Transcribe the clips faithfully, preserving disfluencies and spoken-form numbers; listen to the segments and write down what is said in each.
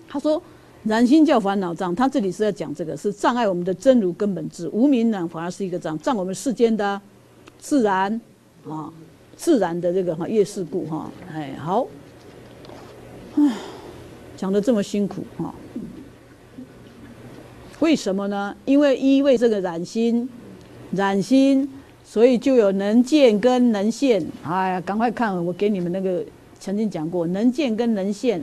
他说染心叫烦恼障，他这里是在讲这个是障碍我们的真如根本智，无明呢反而是一个障，障我们世间的自然啊，自然的这个哈业事故哈，哎好，唉，讲的这么辛苦哈，为什么呢？因为因为这个染心，染心，所以就有能见跟能现。哎呀，赶快看我给你们那个曾经讲过，能见跟能现。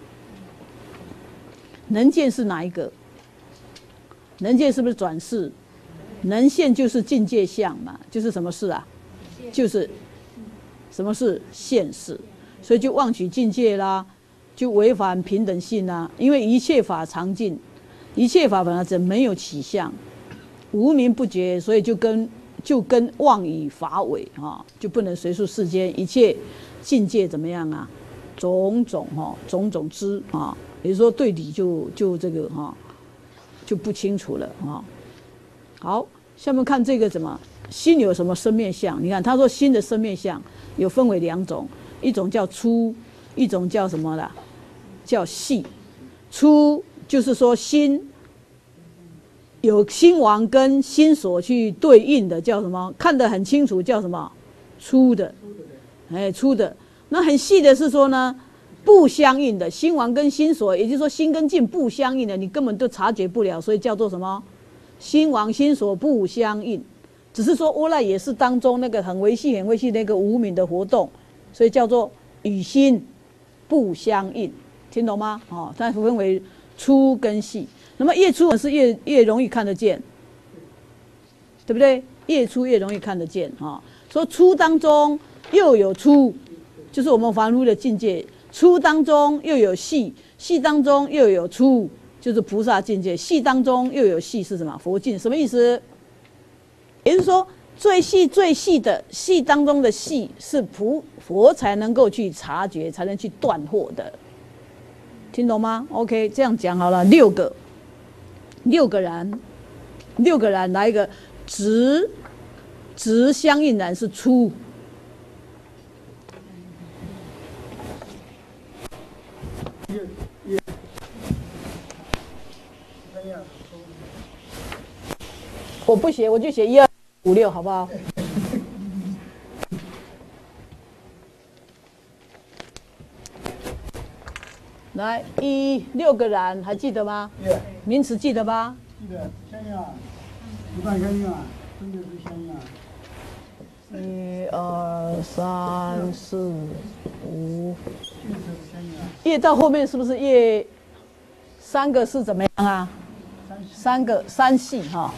能见是哪一个？能见是不是转世？能现就是境界相嘛，就是什么事啊？就是什么是现世，所以就妄取境界啦，就违反平等性啦。因为一切法常尽，一切法本来是没有起相，无明不觉，所以就跟就跟妄以法违啊，就不能随顺世间一切境界怎么样啊？种种哈，种种知啊。也就是说，对理就就这个哈，就不清楚了啊。好，下面看这个什么心有什么生灭相？你看他说心的生灭相有分为两种，一种叫粗，一种叫什么啦？叫细。粗就是说心有心王跟心所去对应的叫什么？看得很清楚叫什么？粗的，哎，粗的。那很细的是说呢？不相应的心王跟心所，也就是说心跟境不相应的，你根本都察觉不了，所以叫做什么？心王心所不相应。只是说阿赖也是当中那个很微细、很微细那个无明的活动，所以叫做与心不相应，听懂吗？哦，它分为粗跟细。那么越粗是越越容易看得见，对不对？越粗越容易看得见啊、哦。说粗当中又有粗，就是我们凡夫的境界。粗当中又有细，细当中又有粗，就是菩萨境界。细当中又有细是什么？佛境，什么意思？也就是说，最细最细的细当中的细，是菩佛才能够去察觉，才能去断惑的。听懂吗 ？OK， 这样讲好了。六个，六个然，六个然，来一个直，直相应然是粗。我不写，我就写一二五六，好不好？来，一六个然，还记得吗？名词记得吧？ 记得，相应啊，不断相应啊，真的是相应啊。 一二三四五，业到后面是不是业？三个是怎么样啊？三个三系哈。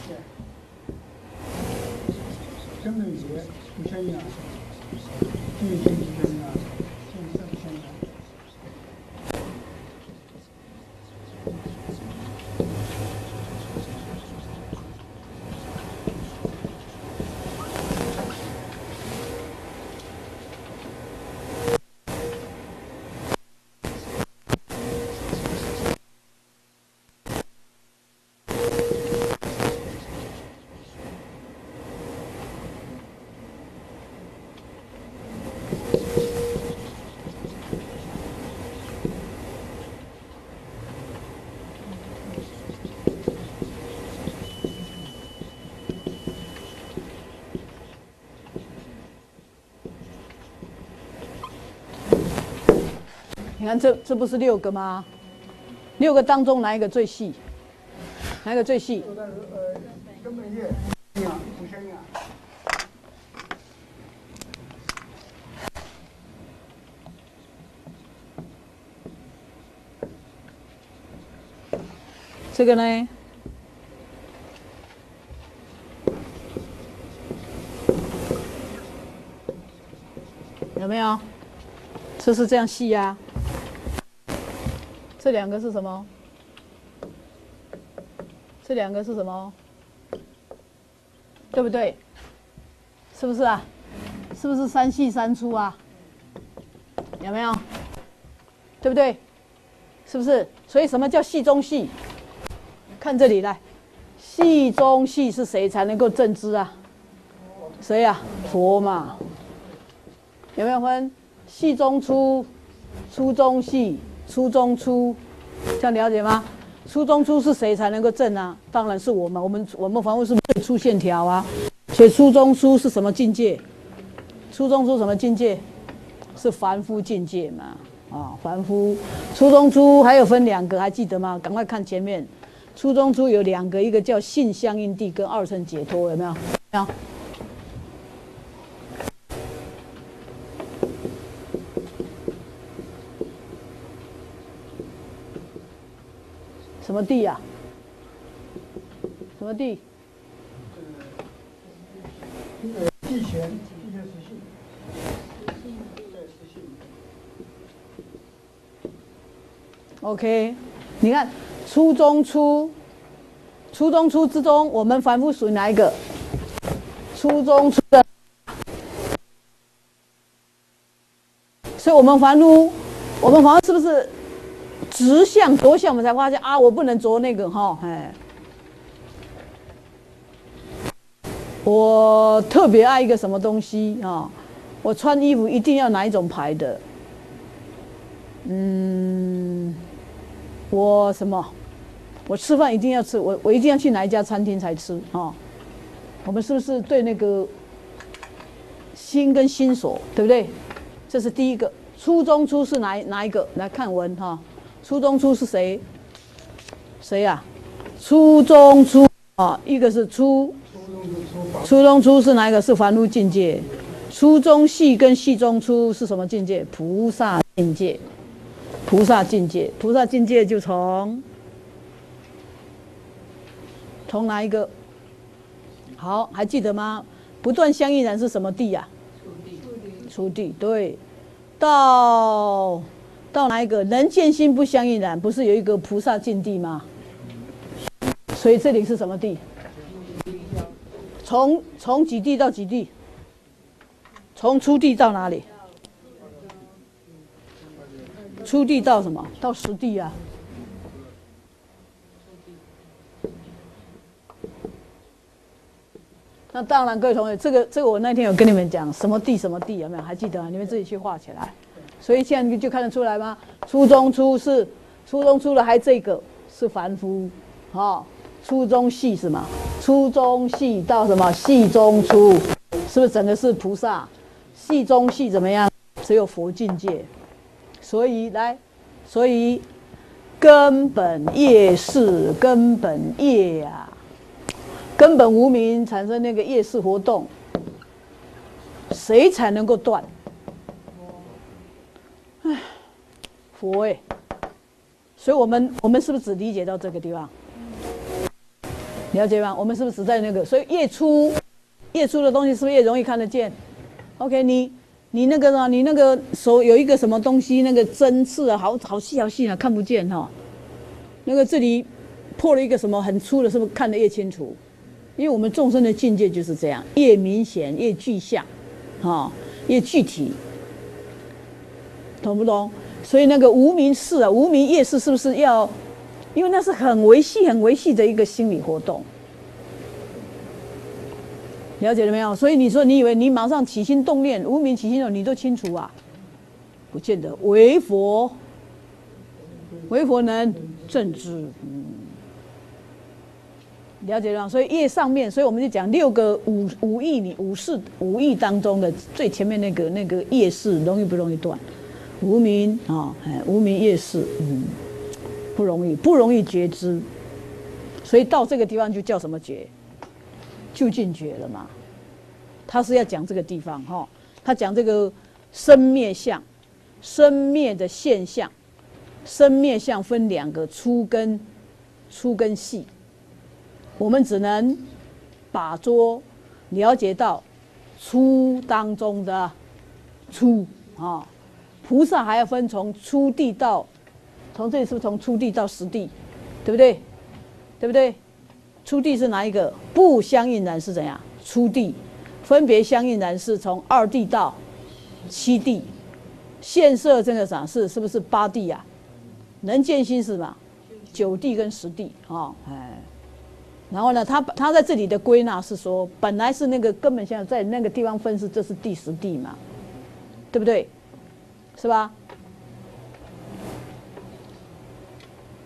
根本节不相应啊，境界不相应啊，现色不相应啊。 你看这这不是六个吗？六个当中哪一个最细？哪一个最细？ 呃，根本业相应啊，不相应啊。 这个呢？有没有？这是这样细呀、啊。这两个是什么？这两个是什么？对不对？是不是啊？是不是三细三粗啊？有没有？对不对？是不是？所以什么叫细中细？看这里来，细中细是谁才能够正知啊？谁啊？佛嘛。有没有分？细中粗，粗中细，粗中粗， 这样了解吗？初中初是谁才能够证啊？当然是我们，我们我们凡夫是不是粗线条啊？所以初中初是什么境界？初中初什么境界？是凡夫境界嘛？啊，凡夫初中初还有分两个，还记得吗？赶快看前面，初中初有两个，一个叫性相应地跟二乘解脱，有没有？没有。什么地呀、啊？什么地？ 地权，地权实性。 OK， 你看初中初，初中初之中，我们凡夫属于哪一个？初中初的，所以我们凡夫，我们凡夫是不是直向着向？我们才发现啊，我不能着那个哈，哎，我特别爱一个什么东西啊？我穿衣服一定要哪一种牌的？嗯。我什么？我吃饭一定要吃，我我一定要去哪一家餐厅才吃啊、哦？我们是不是对那个心跟心所，对不对？这是第一个。初中初是哪哪一个？来看文哈、哦。初中初是谁？谁呀、啊？初中初啊、哦，一个是初，初中初是哪一个？是凡夫境界。初中细跟细中初是什么境界？菩萨境界。菩萨境界，菩萨境界就从从哪一个？好，还记得吗？不断相应然是什么地呀、啊？初地，对。到到哪一个？能见心不相应然，不是有一个菩萨境地吗？所以这里是什么地？从从几地到几地？从初地到哪里？初地到什么？到实地啊！那当然，各位同学，这个这个我那天有跟你们讲，什么地什么地有没有？还记得啊？你们自己去画起来。所以现在就看得出来吗？初中初是初中初了，还这个是凡夫，哦，初中细是吗？初中细到什么？细中初，是不是整个是菩萨？细中细怎么样？只有佛境界。所以来，所以根本业是根本业呀、啊，根本无明产生那个业识活动，谁才能够断？唉，佛哎、欸，所以我们我们是不是只理解到这个地方？了解吗？我们是不是只在那个？所以业出，业出的东西是不是越容易看得见 ？OK， 你。你那个呢？你那个手有一个什么东西？那个针刺啊，好好细好细啊，看不见哈、哦。那个这里破了一个什么很粗的，是不是看得越清楚？因为我们众生的境界就是这样，越明显越具象，哈、哦，越具体，懂不懂？所以那个无明识啊，无明业识是不是要？因为那是很维系、很维系的一个心理活动。了解了没有？所以你说，你以为你马上起心动念，无明起心动念，你都清楚啊？不见得。唯佛，唯佛能正知。嗯，了解了吗？所以业上面，所以我们就讲六个五五义里五事五义当中的最前面那个那个业识容易不容易断？无明啊，哎，无明业识，嗯，不容易，不容易觉知。所以到这个地方就叫什么觉？就近觉了嘛，他是要讲这个地方哈，他讲这个生灭相，生灭的现象，生灭相分两个，粗跟粗跟细，我们只能把捉了解到粗当中的粗啊，菩萨还要分从初地到，从这里是不是从初地到实地，对不对？对不对？初地是哪一个？不相应然是怎样？初地，分别相应然是从二地到七地，现色这个啥是是不是八地呀、啊？能见心是什么？九地跟十地啊、哦，哎，然后呢，他他在这里的归纳是说，本来是那个根本相在那个地方分是这是第十地嘛，对不对？是吧？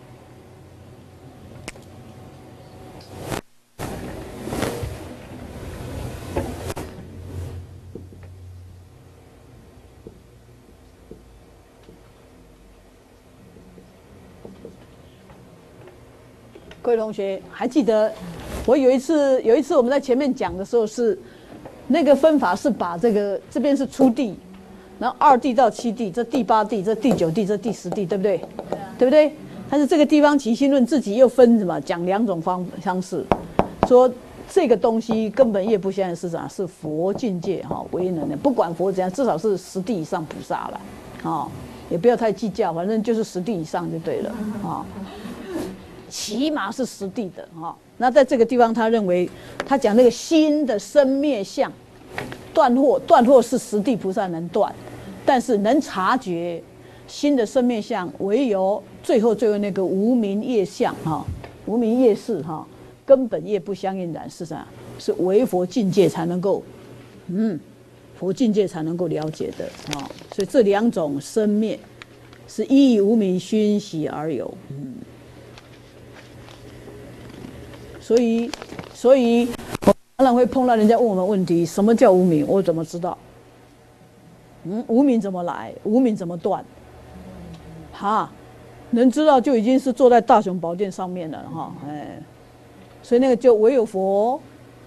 各位同学还记得，我有一次有一次我们在前面讲的时候是，那个分法是把这个这边是初地，然后二地到七地，这第八地，这第九地，这第十地，对不对？对啊，对不对？但是这个地方起心论自己又分什么？讲两种方方式，说这个东西根本业不相应是啥？是佛境界哈，为能的，不管佛怎样，至少是十地以上菩萨了，啊，也不要太计较，反正就是十地以上就对了啊，起码是十地的哈。那在这个地方，他认为他讲那个心的生灭相断惑，断惑是十地菩萨能断，但是能察觉心的生灭相，唯有最后最后那个无明业相哈，无明业事哈。根本业不相应然是啥？是唯佛境界才能够，嗯，佛境界才能够了解的啊、哦。所以这两种生灭是依无明熏习而有，嗯。所以，所以我当然会碰到人家问我们问题：什么叫无明？我怎么知道？嗯，无明怎么来？无明怎么断？哈，能知道就已经是坐在大雄宝殿上面了哈，哎。所以那个就唯有佛，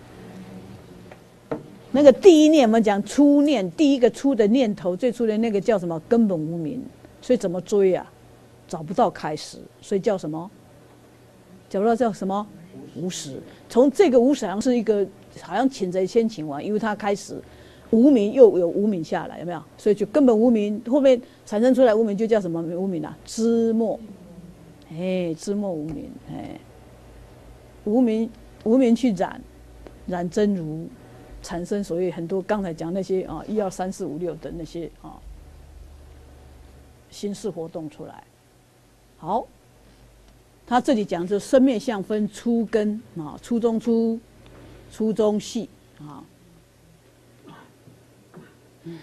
那个第一念我们讲初念，第一个初的念头，最初的那个叫什么？根本无明。所以怎么追啊？找不到开始，所以叫什么？找不到叫什么？无始。从这个无始好像是一个，好像请贼先请王，因为它开始无明又有无明下来，有没有？所以就根本无明，后面产生出来无明就叫什么无明啊？知末，哎，知末无明，哎。无明无明去染，染真如，产生所谓很多刚才讲那些啊一二三四五六的那些啊心事活动出来。好，他这里讲就生灭相分初根啊，初中初，初中细啊。嗯。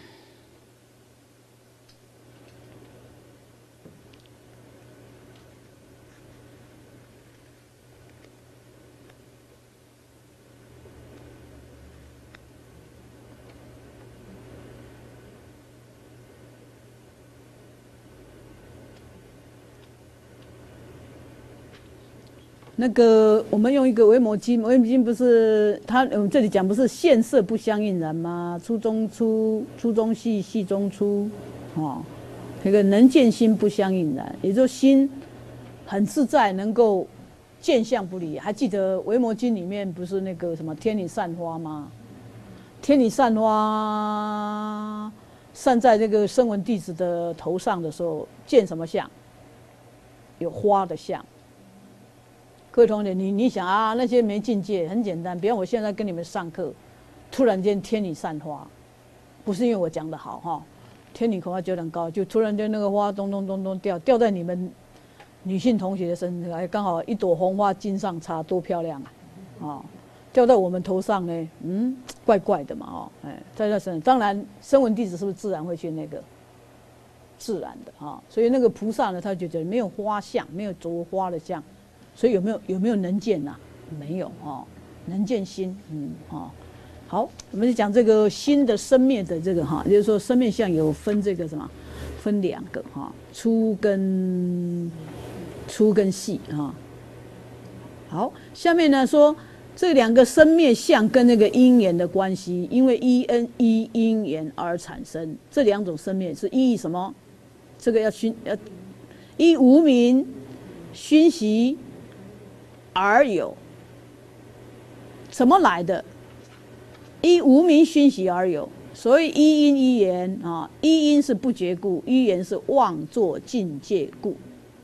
那个，我们用一个维摩经，维摩经不是他我们这里讲不是现色不相应然吗？初中初，初中细，细中初，哦，那个能见心不相应然，也就是心很自在，能够见相不离。还记得维摩经里面不是那个什么天女散花吗？天女散花散在这个声闻弟子的头上的时候，见什么相？有花的相。各位同学，你你想啊，那些没境界很简单，比方我现在跟你们上课，突然间天女散花，不是因为我讲的好哈，天女恐怕觉得很高，就突然间那个花咚咚咚咚掉掉在你们女性同学的身上，还刚好一朵红花金上插，多漂亮啊！啊，掉在我们头上呢，嗯，怪怪的嘛哦，哎，在那身上，当然声闻弟子是不是自然会去那个自然的啊？所以那个菩萨呢，他觉得没有花相，没有着花的相。所以有没有有没有能见呐、啊？没有哦，能见心，嗯哦，好，我们就讲这个心的生灭的这个哈，就是说生灭相有分这个什么，分两个哈，粗跟粗跟细哈。好，下面呢说这两个生灭相跟那个因缘的关系，因为依因依因缘而产生，这两种生灭是依什么？这个要熏要依无明熏习。而有，怎么来的？依无明熏习而有，所以依因依缘啊，依因是不觉故，依缘是妄作境界故。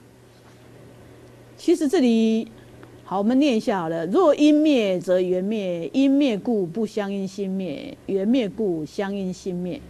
其实这里好，我们念一下好了。若因灭则缘灭，因灭故不相应心灭，缘灭故相应心灭。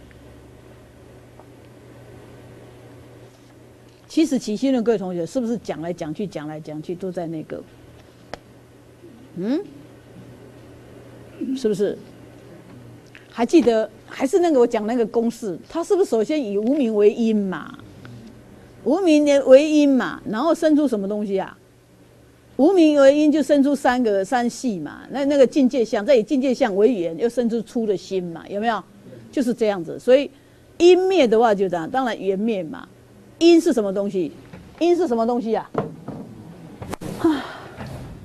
其实起心论，各位同学是不是讲来讲去，讲来讲去都在那个？嗯，是不是？还记得还是那个我讲那个公式，它是不是首先以无明为因嘛？无明为因嘛，然后生出什么东西啊？无明为因就生出三个三系嘛，那那个境界相，再以境界相为缘，又生出粗的心嘛，有没有？就是这样子。所以因灭的话就这样，当然缘灭嘛。因是什么东西？因是什么东西啊？啊，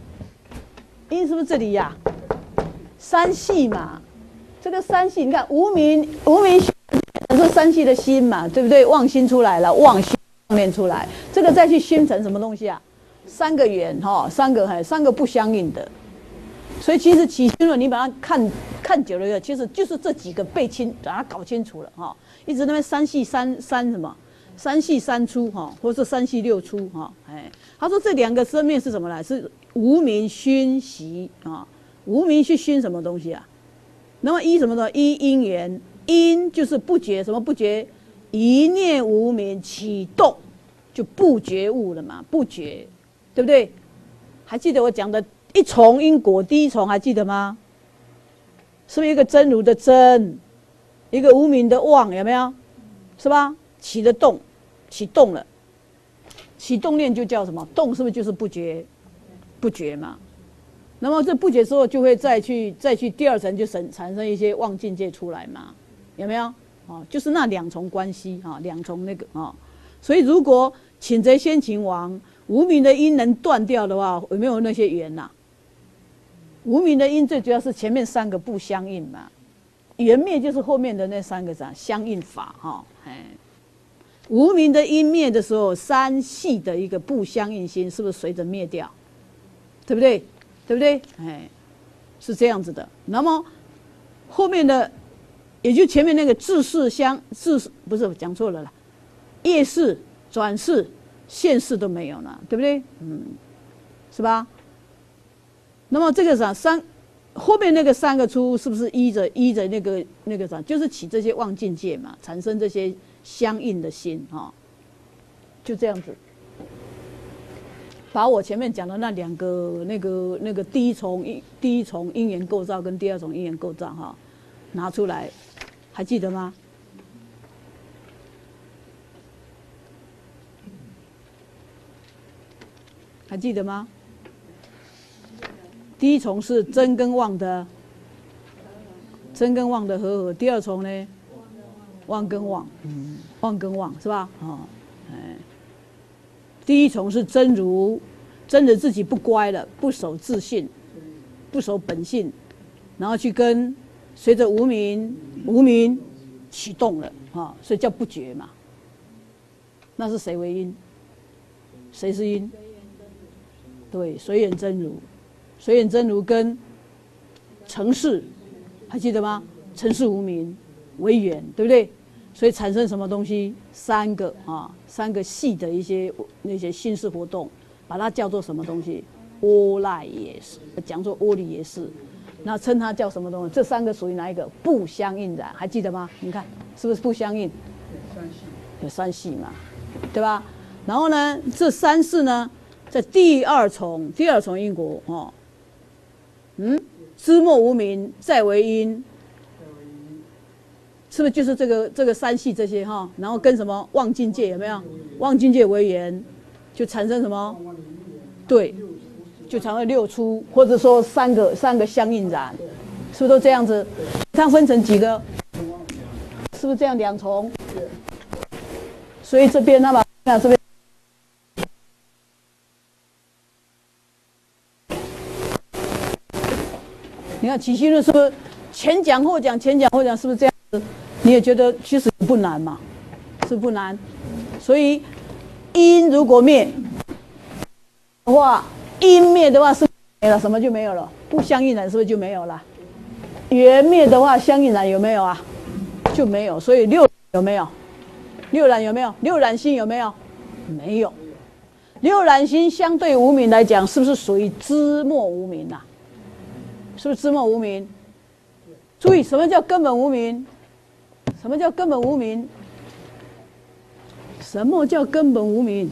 因是不是这里呀、啊？三系嘛，这个三系，你看无明无明是三系的心嘛，对不对？妄心出来了，妄心面出来，这个再去熏成什么东西啊？三个缘哈，三个还三个不相应的。所以其实起心论，你把它看看久了，其实就是这几个背清，把它搞清楚了哈。一直那边三系三三什么，三系三出哈，或者是三系六出哈。哎，他说这两个生面是什么来？是无明熏习啊，无明去熏什么东西啊？那么一什么呢？一因缘，因就是不觉，什么不觉？一念无明启动，就不觉悟了嘛，不觉，对不对？还记得我讲的？一重因果，第一重还记得吗？是不是一个真如的真，一个无明的妄，有没有？是吧？起的动，启动了，起动念就叫什么？动是不是就是不觉？不觉嘛。那么这不觉之后，就会再去再去第二层，就产产生一些妄境界出来嘛，有没有？哦，就是那两重关系啊，两重那个啊。所以如果请贼先秦王，无明的因能断掉的话，有没有那些缘呐、啊？无明的因最主要是前面三个不相应嘛，缘灭就是后面的那三个啥相应法哈，哎，无明的因灭的时候，三系的一个不相应心是不是随着灭掉？对不对？对不对？哎，是这样子的。那么后面的，也就前面那个自世相自不是讲错了啦，业世、转世、现世都没有了，对不对？嗯，是吧？那么这个啥三后面那个三个出是不是依着依着那个那个啥，就是起这些妄境界嘛，产生这些相应的心啊、哦，就这样子。把我前面讲的那两个那个那个第一重第一重因缘构造跟第二重因缘构造哈、哦，拿出来，还记得吗？还记得吗？第一重是真跟妄的，真跟妄的和合。第二重呢，妄跟妄，嗯，妄跟妄是吧？哦，哎，第一重是真如，真的自己不乖了，不守自信，不守本性，然后去跟随着无明，无明启动了啊、哦，所以叫不觉嘛。那是谁为因？谁是因？对，随缘真如。随缘真如跟成事，还记得吗？成事无明为缘，对不对？所以产生什么东西？三个啊，三个细的一些那些心事活动，把它叫做什么东西？阿赖耶识，讲作阿赖耶识，那称它叫什么东西？这三个属于哪一个？不相应染，还记得吗？你看是不是不相应？有三系嘛，对吧？然后呢，这三世呢，在第二重第二重因果哦。嗯，知末无明再为因，是不是就是这个这个三系这些哈？然后跟什么妄境界有没有？妄境界为缘，就产生什么？对，就产生六出，或者说三个三个相应染，是不是都这样子？它分成几个？是不是这样两重？所以这边那么那这边。你看起心论是不是前讲后讲，前讲后讲，是不是这样子？你也觉得其实不难嘛，是不难。所以因如果灭的话，因灭的话是没了，什么就没有了？不相应染是不是就没有了？缘灭的话，相应染有没有啊？就没有。所以六有没有？六染有没有？六染心有没有？没有。六染心相对无明来讲，是不是属于知末无明啊？是不是知末无明？注意，什么叫根本无明？什么叫根本无明？什么叫根本无明？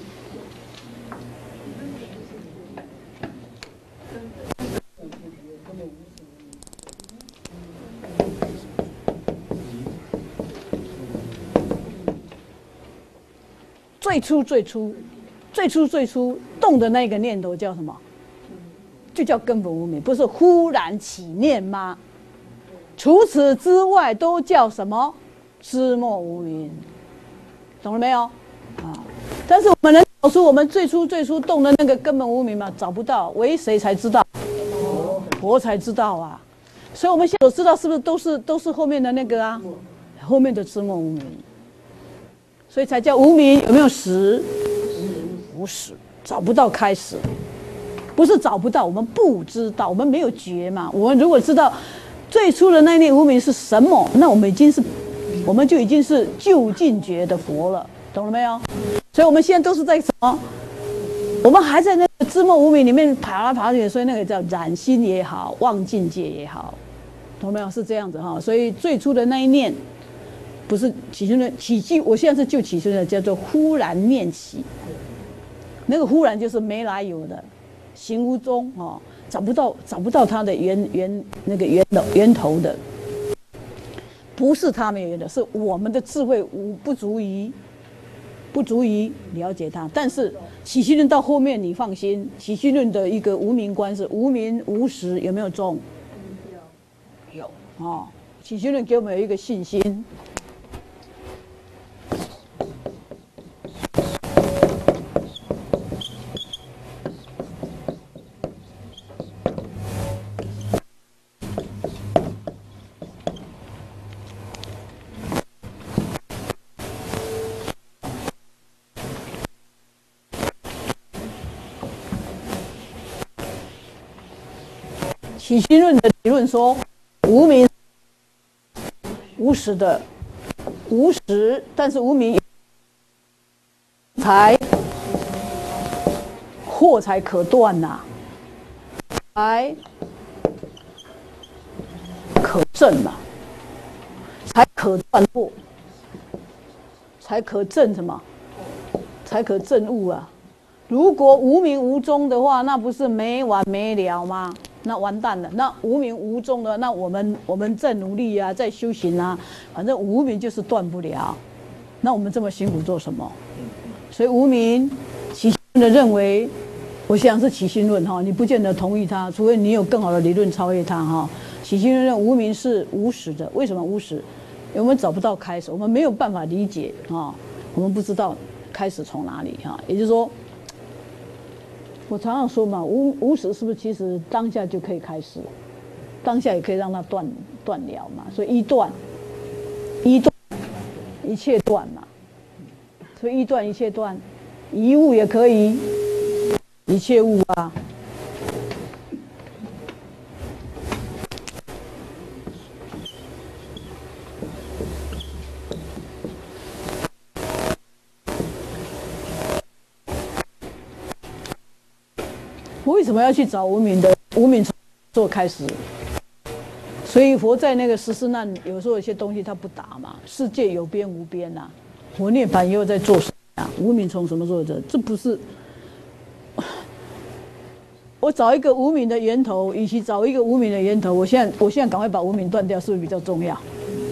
最初最初最初最初动的那个念头叫什么？就叫根本无明，不是忽然起念吗？除此之外都叫什么？知末无明，懂了没有？啊！但是我们能找出我们最初最初动的那个根本无明吗？找不到，唯谁才知道？ 佛才知道啊。所以我们现在所知道是不是都是都是后面的那个啊？后面的知末无明，所以才叫无明。有没有始？无始，找不到开始。不是找不到，我们不知道，我们没有觉嘛。我们如果知道最初的那一念无明是什么，那我们已经是，我们就已经是究竟觉的佛了，懂了没有？所以我们现在都是在什么？我们还在那个知末无明里面爬来爬去，所以那个叫染心也好，忘境界也好，懂没有？是这样子哈。所以最初的那一念，不是起心论，起心，我现在是就起心论，叫做忽然念起。那个忽然就是没来由的。行无踪哦，找不到找不到它的源源那个源头源头的，不是它没有源头，是我们的智慧无不足以不足以了解它。但是起心论到后面你放心，起心论的一个无明观是无明无实，有没有中？有哦，起心论给我们有一个信心。起心论的理论说，无明无实的无实，但是无明才惑才可断呐、啊，才可证嘛、啊，才可断惑，才可证什么？才可证悟啊！如果无明无踪的话，那不是没完没了吗？那完蛋了。那无明无踪的，那我们我们在努力啊，在修行啊，反正无明就是断不了。那我们这么辛苦做什么？所以无明起心论的认为，我想是起心论哈，你不见得同意他，除非你有更好的理论超越他哈。起心论认无明是无始的，为什么无始？因为我们找不到开始，我们没有办法理解啊，我们不知道开始从哪里哈。也就是说。我常常说嘛，无无始是不是其实当下就可以开始，当下也可以让它断断了嘛？所以一断，一断，一切断嘛。所以一断一切断，一物也可以，一切物啊。我为什么要去找无明的无明做开始？所以佛在那个十四难，有时候有些东西他不答嘛。世界有边无边呐、啊，佛涅槃又在做什么啊？无明从什么做的？这不是我找一个无明的源头，与其找一个无明的源头，我现在我现在赶快把无明断掉，是不是比较重要？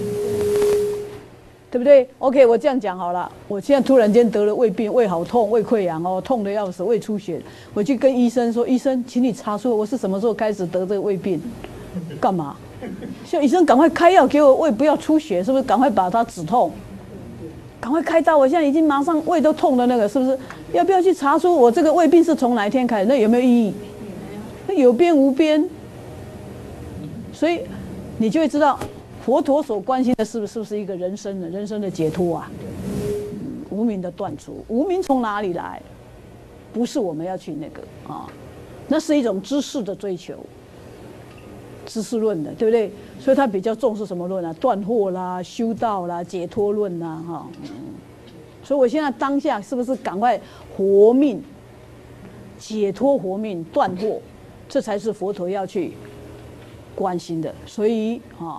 对不对 ？OK， 我这样讲好了。我现在突然间得了胃病，胃好痛，胃溃疡哦，痛得要死，胃出血。我去跟医生说：“医生，请你查出我是什么时候开始得这个胃病？干嘛？叫医生赶快开药给我，胃不要出血，是不是？赶快把它止痛，赶快开刀。我现在已经马上胃都痛的那个，是不是？要不要去查出我这个胃病是从哪一天开始？那有没有意义？那有边无边，所以你就会知道。”佛陀所关心的是不是是不是一个人生的人生的解脱啊？嗯、无明的断除，无明从哪里来？不是我们要去那个啊，那是一种知识的追求，知识论的，对不对？所以他比较重视什么论啊？断惑啦、修道啦、解脱论啦，哈、嗯。所以我现在当下是不是赶快活命、解脱活命、断惑，这才是佛陀要去关心的。所以啊。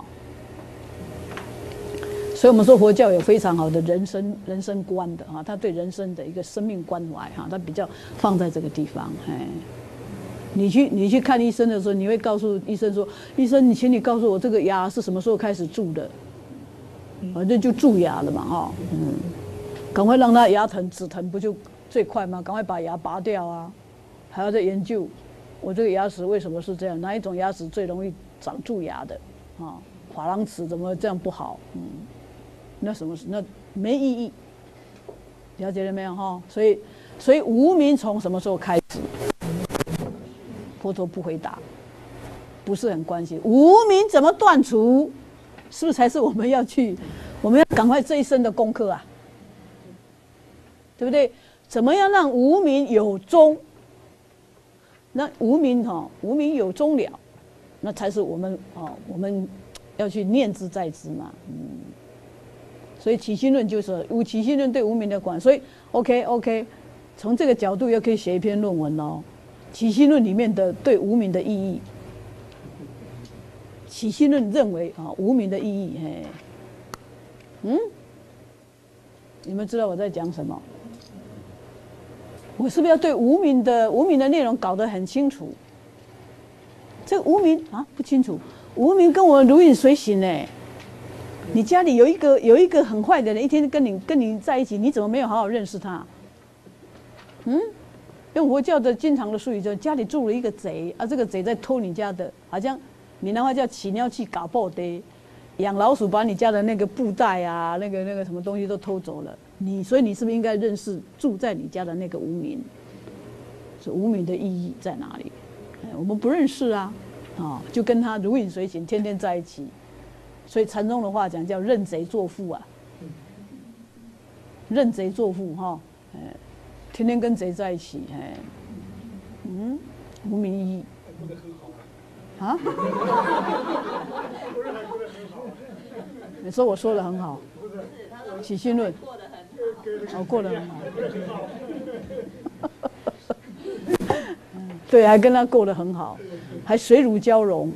所以我们说佛教有非常好的人生人生观的哈，他对人生的一个生命关怀哈，他比较放在这个地方。哎，你去你去看医生的时候，你会告诉医生说：“医生，你请你告诉我这个牙是什么时候开始蛀的？”反正就蛀牙了嘛，哈，嗯，赶快让他牙疼止疼，不就最快吗？赶快把牙拔掉啊！还要再研究我这个牙齿为什么是这样，哪一种牙齿最容易长蛀牙的啊？珐琅齿怎么这样不好？嗯。那什么？那没意义，了解了没有哈？所以，所以无明从什么时候开始？佛陀不回答， 不是很关心。无明怎么断除，是不是才是我们要去，我们要赶快这一生的功课啊，对不对？怎么样让无明有终？那无明哈，无明有终了，那才是我们哦，我们要去念之在之嘛，嗯。所以起心论就是无起心论对无明的管，所以 OK OK， 从这个角度又可以写一篇论文哦。起心论里面的对无明的意义，起心论认为啊无明的意义，嘿，嗯，你们知道我在讲什么？我是不是要对无明的无明的内容搞得很清楚？这个无明啊不清楚，无明跟我如影随形呢。你家里有一个有一个很坏的人，一天跟你跟你在一起，你怎么没有好好认识他？嗯，用佛教的经常的术语，就家里住了一个贼啊，这个贼在偷你家的，好像闽南话叫起尿器搞爆的，养老鼠把你家的那个布袋啊，那个那个什么东西都偷走了。你所以你是不是应该认识住在你家的那个无明？是无明的意义在哪里？我们不认识啊，啊，就跟他如影随形，天天在一起。所以禅宗的话讲叫认贼作父啊，认贼作父哈，哎，天天跟贼在一起，哎，嗯，无明意义啊？你说我说的很好，起心论，我过得很好，对，还跟他过得很好，还水乳交融。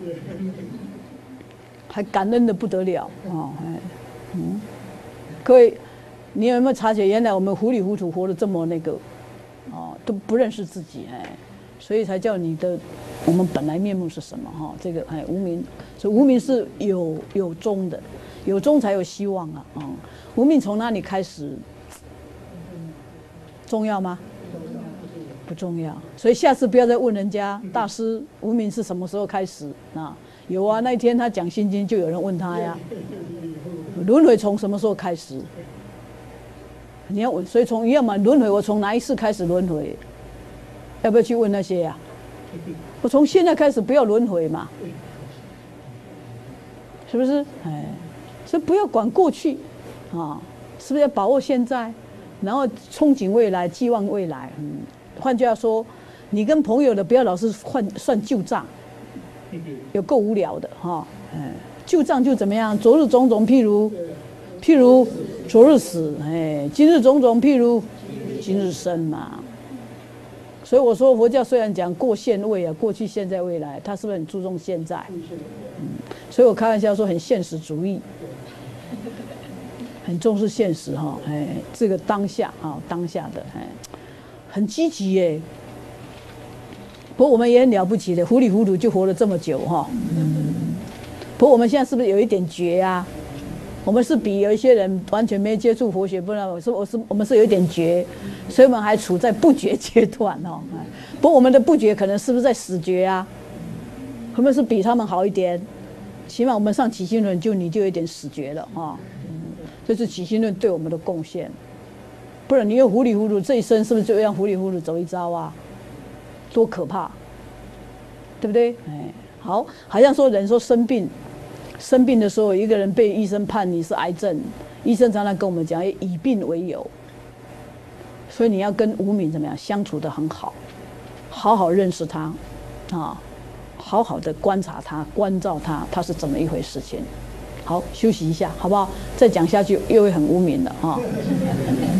还感恩的不得了哦，哎，嗯，各位，你有没有察觉，原来我们糊里糊涂活得这么那个，哦，都不认识自己，哎，所以才叫你的我们本来面目是什么哈？这个哎，无明，所以无明是有有终的，有终才有希望啊，啊、嗯，无明从哪里开始？重要吗？不重要，所以下次不要再问人家大师无明是什么时候开始啊？有啊，那一天他讲心经，就有人问他呀，轮回从什么时候开始？你要问，所以从一样嘛，轮回我从哪一世开始轮回？要不要去问那些呀、啊？我从现在开始不要轮回嘛，是不是？哎，所以不要管过去，啊，是不是要把握现在，然后憧憬未来，寄望未来？嗯，换句话说，你跟朋友的不要老是换算旧账。有够无聊的哈，哎，旧账就怎么样？昨日种种，譬如，譬如昨日死，哎，今日种种，譬如今日生嘛。所以我说佛教虽然讲过现位啊，过去、现在、未来，它是不是很注重现在？嗯，所以我开玩笑说很现实主义，很重视现实哈，哎，这个当下啊，当下的哎，很积极耶。不过我们也很了不起的，糊里糊涂就活了这么久哈。嗯。不过我们现在是不是有一点绝啊？我们是比有一些人完全没接触佛学，不然我是我是我们是有一点绝，所以我们还处在不觉阶段哦。不过我们的不觉可能是不是在死觉啊？我们是比他们好一点，起码我们上起心论就你就有一点死觉了啊。嗯。这是起心论对我们的贡献，不然你又糊里糊涂，这一生是不是就让糊里糊涂走一遭啊？多可怕，对不对？哎，好，好像说人说生病，生病的时候，一个人被医生判你是癌症，医生常常跟我们讲以病为由，所以你要跟无明怎么样相处得很好，好好认识他，啊，好好的观察他，关照他，他是怎么一回事情。好，休息一下，好不好？再讲下去又会很无明了啊。